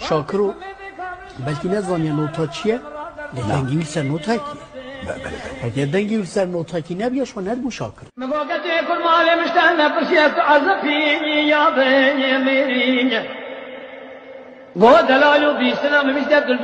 شاکرو بلکه نزانی نوتا چیه؟ دنگی ویل سر نوتا کیه؟ اگر دنگی ویل سر نوتا کی نبیا شو نرمو شاکر مواقعی کل مال مشتن نفسیت عزفی یا بینی میرین و دلالو بیستنا ممیشتت